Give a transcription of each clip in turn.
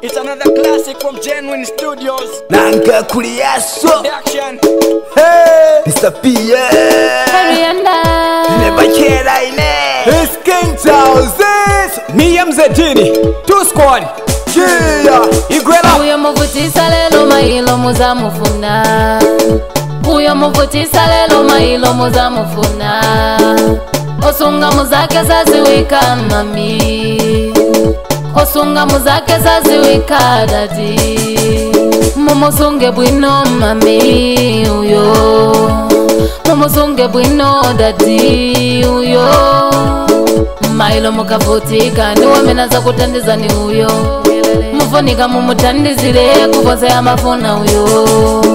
It's another classic from Genuine Studios. Nanka Kuriaso Production. Hey, Mr. P.A. Arianda Nebachera ine It's King Charles Mia Mzetini 2 squad Yeah Igwela Uyo muvutisa lelo mailo muzamufuna. Uyo muvutisa lelo mailo muzamufuna. Osunga muzake zaziwika mami. Osunga muzake zaziwika dadi. Mumusunge bwino mami uyo. Mumusunge bwino dadi uyo. Mailo mukavutika niwe menaza kutandiza ni uyo. Mufonika mumutandizire kukosa ya mafuna uyo.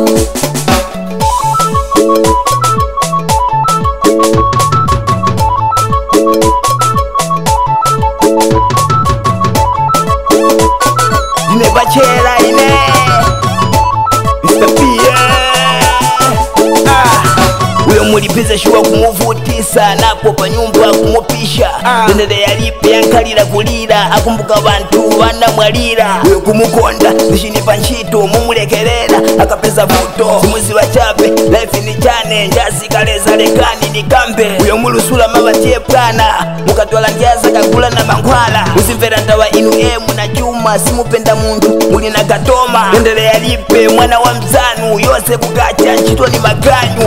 Nebachera ine Mr. P.A. Uyo mulipiza shuwa kumuvutisa napo pa nyumba kumupisha Tendele yalipe yankalira kulira akumbuka bantu banamwalira Uyo kumukonda zishinipa nchito mumulekelera akapeza vuto Simuzi wachape life ni chane njasi kaleza lekani ni kambe Uyo mulusula mabatie plana mukatwala njaza kagula na mangwala Uzimvera ndawa inu emu na chuma simupenda muntu muli na katoma Tendele yalipe mwana wa mzanu yose kukacha nchito ni maganyu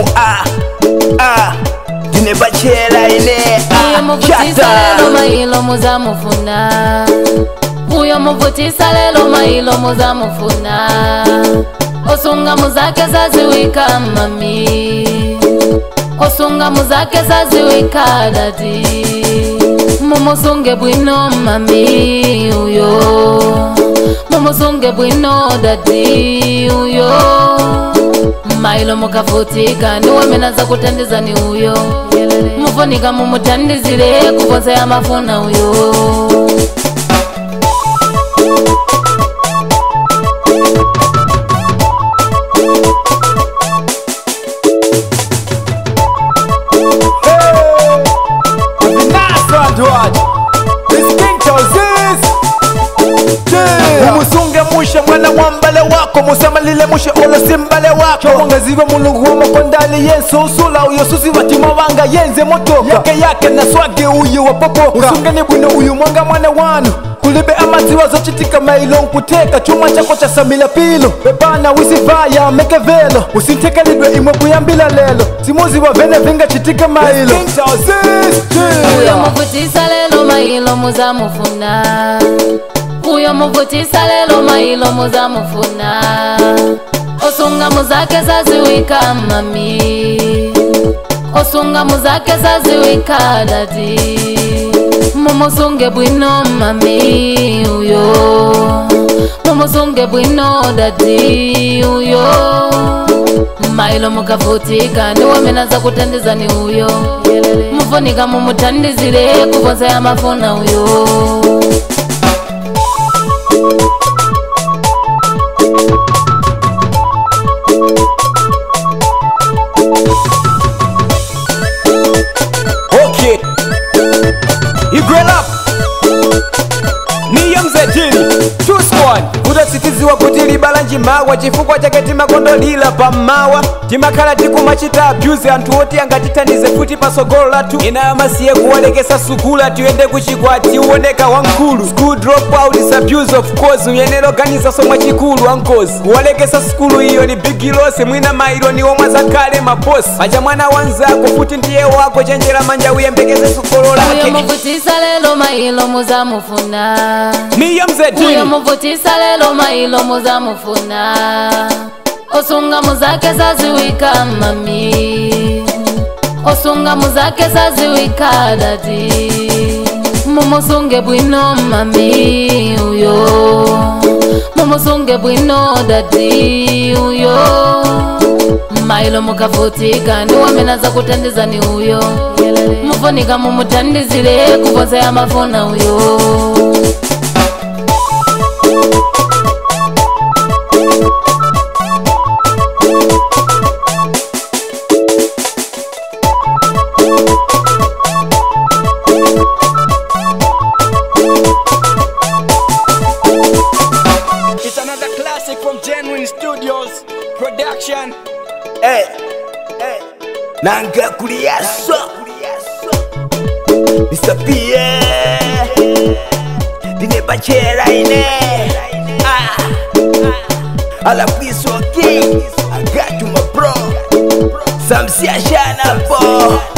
Nebachera ine Uyo muvutisa lelo mailo muzamufuna. Uyo muvutisa lelo mailo muzamufuna. Osunga muzake zaziwika mami. Osunga muzake zaziwika dadi. Mumusunge bwino mami uyo. Mumusunge bwino dadi uyo. Mailo mukavutika niwe menaza kutandiza ni uyo. Mufonika mumutandizire kukosa ya mafuna uyo. Umusunge mushe mwana wambale wako musamalile mushe olo simbale wako Wangazive mulungu wa makondali yenso usula uyo susi watima wanga yenze motoka Yake na swage uyu wapopoka Usunge ni bwino uyu mwanga mwane wanu Kulibe amaziwa zochitika mailo nkuteka Chuma chako cha samila pilo Bebana wisivaya meke velo Usinteke lidwe imwebu ya mbila lelo Simuzi wa vene vinga chitika mailo Uyo muvutisa lelo mailo muzamufuna. Uyo muvutisa lelo mailo muzamufuna. Osunga muzake zaziwika mami. Osunga muzake zaziwika dadi. Mumusunge bwino mami uyo. Mumusunge bwino dadi uyo. Mailo mukavutika niwe menaza kutandiza ni uyo. Mufonika mumutandizire kukosa ya mafuna uyo. Okay, Igwela Mia Mzetini 2 squad Udasitiziwa kutili balanji mawa Chifukwa chaketi makondo lila pa mawa Timakala tikuma chita abuse Antu oti angatitandize futi pasogolo latu Inayamasiye kuwalekesa sukula Tuyende kuchikwati uoneka wankulu School drop out is abuse of course Uyenelo ganiza soma chikulu ankozi Kuwalekesa skulu hiyo ni big loss Mwina mailo ni omwaza kale mabosi Acha mwana wanzako futi ndiye wako Chenjera manja uyembekeze sukolo lake Uyo muvutisa lelo mailo muzamufuna. Mia Mzetini Uyo muvutisa lelo mailo muzamufuna. Osunga muzake zaziwika mami. Osunga muzake zaziwika dadi. Mumusunge bwino mami uyo. Mumusunge bwino dadi uyo. Mailo mukavutika niwe menaza kutandiza ni uyo. Mufonika mumutandizire kukosa ya mafuna uyo. production. Nanga kuliaso disappear dine bachera ine ala piso king I got you my bro Samsi ashana po